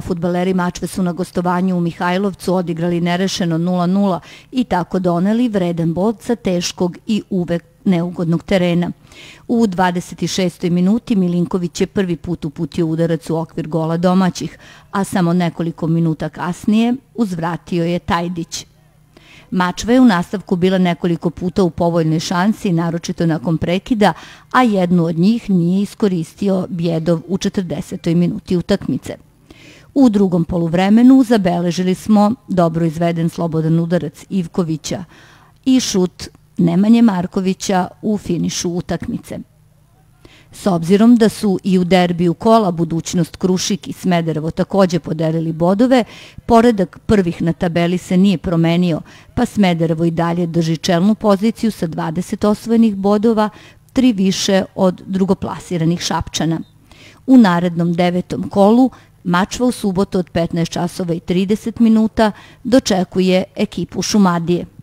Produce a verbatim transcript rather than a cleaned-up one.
Fudbaleri Mačve su na gostovanju u Mihajlovcu odigrali nerešeno nula nula i tako doneli vredan bod sa teškog i uvek neugodnog terena. U dvadeset šestoj minuti Milinković je prvi put uputio udarac u okvir gola domaćih, a samo nekoliko minuta kasnije uzvratio je Tajdić. Mačva je u nastavku bila nekoliko puta u povoljnoj šansi, naročito nakon prekida, a jednu od njih nije iskoristio Bjedov u četrdesetoj minuti utakmice. U drugom poluvremenu zabeležili smo dobro izveden slobodan udarac Ivkovića i šut Nemanje Markovića u finišu utakmice. S obzirom da su i u derbiju kola Budućnost Krušik i Smederevo takođe podelili bodove, poredak prvih na tabeli se nije promenio, pa Smederevo i dalje drži čelnu poziciju sa dvadeset osvojenih bodova, tri više od drugoplasiranih Šapčana. U narednom devetom kolu Mačva u subotu od petnaest časova i trideset minuta dočekuje ekipu Šumadije.